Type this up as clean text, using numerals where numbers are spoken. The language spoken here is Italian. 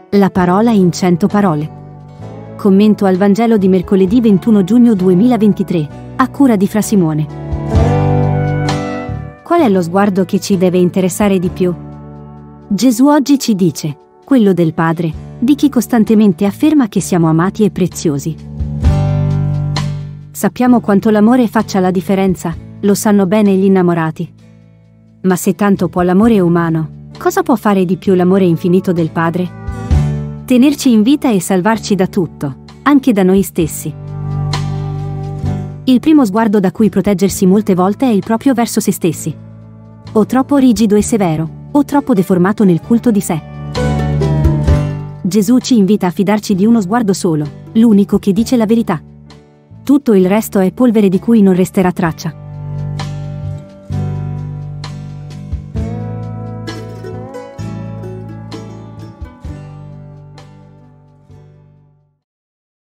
La parola in 100 parole. Commento al Vangelo di mercoledì 21 giugno 2023, a cura di Fra Simone. Qual è lo sguardo che ci deve interessare di più? Gesù oggi ci dice, quello del Padre, di chi costantemente afferma che siamo amati e preziosi. Sappiamo quanto l'amore faccia la differenza, lo sanno bene gli innamorati. Ma se tanto può l'amore umano, cosa può fare di più l'amore infinito del Padre? Tenerci in vita e salvarci da tutto, anche da noi stessi. Il primo sguardo da cui proteggersi molte volte è il proprio verso se stessi. O troppo rigido e severo, o troppo deformato nel culto di sé. Gesù ci invita a fidarci di uno sguardo solo, l'unico che dice la verità. Tutto il resto è polvere di cui non resterà traccia.